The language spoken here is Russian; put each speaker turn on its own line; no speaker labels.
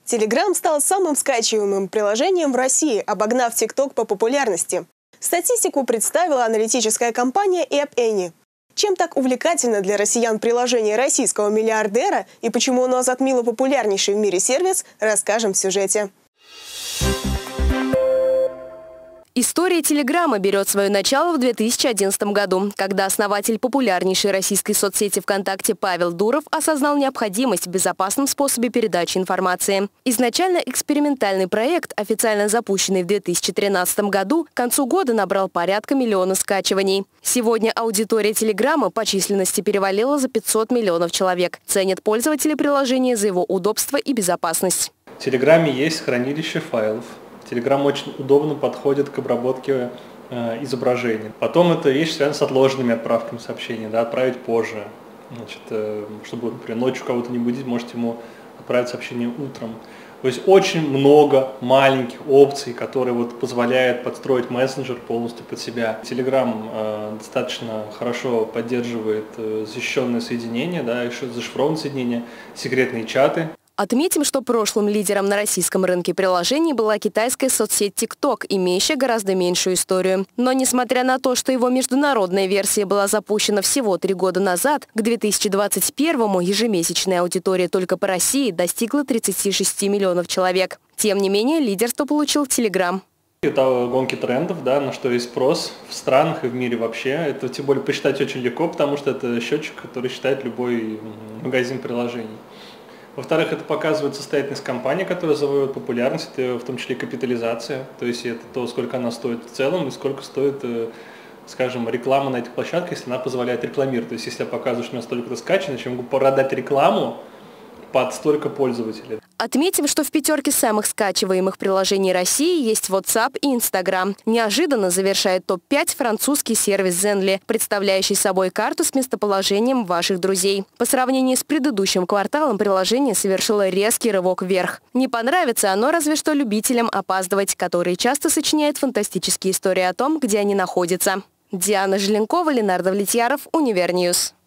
Telegram стал самым скачиваемым приложением в России, обогнав TikTok по популярности. Статистику представила аналитическая компания App Annie. Чем так увлекательно для россиян приложение российского миллиардера и почему оно затмило популярнейший в мире сервис, расскажем в сюжете.
История Телеграма берет свое начало в 2011 году, когда основатель популярнейшей российской соцсети ВКонтакте Павел Дуров осознал необходимость в безопасном способе передачи информации. Изначально экспериментальный проект, официально запущенный в 2013 году, к концу года набрал порядка миллиона скачиваний. Сегодня аудитория Телеграма по численности перевалила за 500 миллионов человек. Ценят пользователи приложения за его удобство и безопасность.
В Телеграме есть хранилище файлов. Telegram очень удобно подходит к обработке изображений. Потом это вещь связана с отложенными отправками сообщений, да, отправить позже. Значит, чтобы, например, ночью кого-то не будить, можете ему отправить сообщение утром. То есть очень много маленьких опций, которые позволяют подстроить мессенджер полностью под себя. Telegram достаточно хорошо поддерживает защищенное соединение, да, еще зашифрованное соединение, секретные чаты.
Отметим, что прошлым лидером на российском рынке приложений была китайская соцсеть TikTok, имеющая гораздо меньшую историю. Но несмотря на то, что его международная версия была запущена всего 3 года назад, к 2021-му ежемесячная аудитория только по России достигла 36 миллионов человек. Тем не менее, лидерство получил Telegram.
Это гонки трендов, да, на что есть спрос в странах и в мире вообще. Это тем более посчитать очень легко, потому что это счетчик, который считает любой магазин приложений. Во-вторых, это показывает состоятельность компании, которая завоевывает популярность, это в том числе и капитализация. То есть это то, сколько она стоит в целом и сколько стоит, скажем, реклама на этих площадках, если она позволяет рекламировать. То есть если я показываю, что у меня столько-то скачано, я могу продать рекламу под столько пользователей.
Отметим, что в пятерке самых скачиваемых приложений России есть WhatsApp и Instagram. Неожиданно завершает топ-5 французский сервис Zenly, представляющий собой карту с местоположением ваших друзей. По сравнению с предыдущим кварталом приложение совершило резкий рывок вверх. Не понравится оно разве что любителям опаздывать, которые часто сочиняют фантастические истории о том, где они находятся. Диана Желенкова, Ленардо Влетьяров, Универньюз.